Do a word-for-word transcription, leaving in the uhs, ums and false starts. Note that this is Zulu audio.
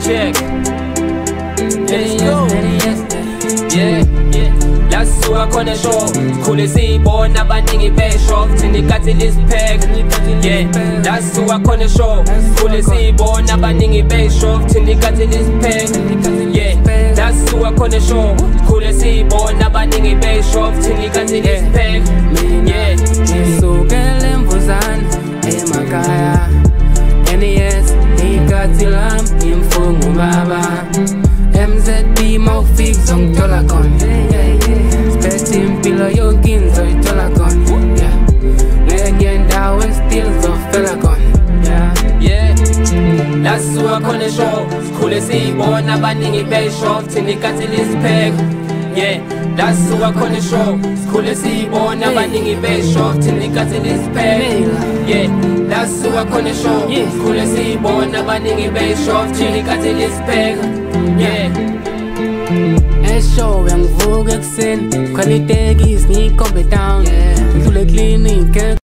check. Let's go. Yeah, yeah. Lasuka khona show sikhule siyibona abaningi besho thina ikathi lisipheka. Yeah, lasuka khona show sikhule siyibona abaningi besho thina ikathi lisipheka. Yeah, lasuka khona show sikhule siyibona abaningi besho thina ikathi lisipheka. Yeah, sukele mvuzane emakhaya N E S ikathi lam imfungu baba M Z B mawufika uzongithola khona Spethe impilo yonke ngizoyithola khona Ngenye ndawo still uzofela khona yeah. Lasuka khona show sikhule siyibona abaningi besho thina ikathi lisipheka. Yeah, lasuka khona show sikhule siyibona abaningi besho thina ikathi lisipheka. Yeah, lasuka khona show sikhule siyibona abaningi besho thina ikathi lisipheka. Yeah. Eshow yangivuka ekuseni khona itekisi ngiyikhombe down ngidlule clinic